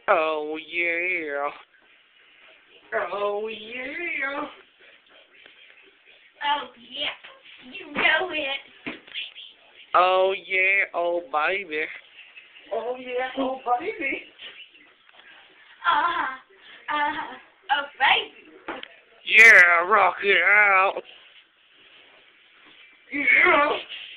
Oh yeah. Oh yeah. Oh, yeah. You know it. Oh yeah, oh baby. Oh yeah, oh baby. Oh, baby. Yeah, rock it out. Yeah.